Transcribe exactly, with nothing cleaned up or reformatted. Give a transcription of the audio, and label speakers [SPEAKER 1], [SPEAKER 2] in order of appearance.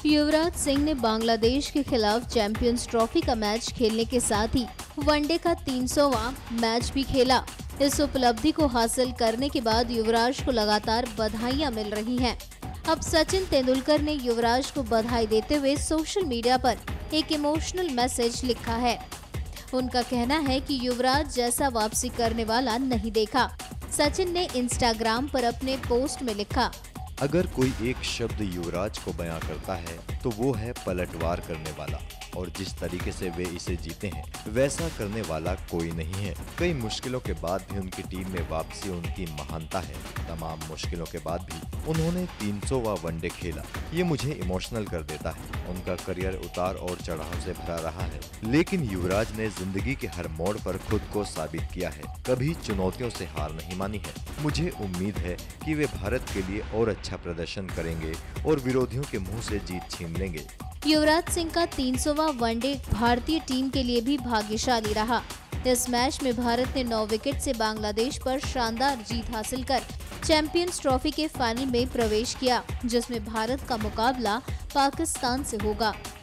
[SPEAKER 1] युवराज सिंह ने बांग्लादेश के खिलाफ चैंपियंस ट्रॉफी का मैच खेलने के साथ ही वनडे का तीन सौवां मैच भी खेला। इस उपलब्धि को हासिल करने के बाद युवराज को लगातार बधाइयां मिल रही हैं। अब सचिन तेंदुलकर ने युवराज को बधाई देते हुए सोशल मीडिया पर एक इमोशनल मैसेज लिखा है। उनका कहना है कि युवराज जैसा वापसी करने वाला नहीं देखा। सचिन ने इंस्टाग्राम पर अपने पोस्ट में लिखा,
[SPEAKER 2] अगर कोई एक शब्द युवराज को बयां करता है तो वो है पलटवार करने वाला, और जिस तरीके से वे इसे जीते हैं वैसा करने वाला कोई नहीं है। कई मुश्किलों के बाद भी उनकी टीम में वापसी उनकी महानता है। तमाम मुश्किलों के बाद भी उन्होंने तीन सौवां वनडे खेला। ये मुझे इमोशनल कर देता है। उनका करियर उतार और चढ़ाव से भरा रहा है, लेकिन युवराज ने जिंदगी के हर मोड़ पर खुद को साबित किया है। कभी चुनौतियों से हार नहीं मानी है। मुझे उम्मीद है कि वे भारत के लिए और अच्छा प्रदर्शन करेंगे और विरोधियों के मुंह से जीत छीन लेंगे।
[SPEAKER 1] युवराज सिंह का तीन सौवां वनडे भारतीय टीम के लिए भी भाग्यशाली रहा। इस मैच में भारत ने नौ विकेट से बांग्लादेश पर शानदार जीत हासिल कर चैंपियंस ट्रॉफी के फाइनल में प्रवेश किया, जिसमें भारत का मुकाबला पाकिस्तान से होगा।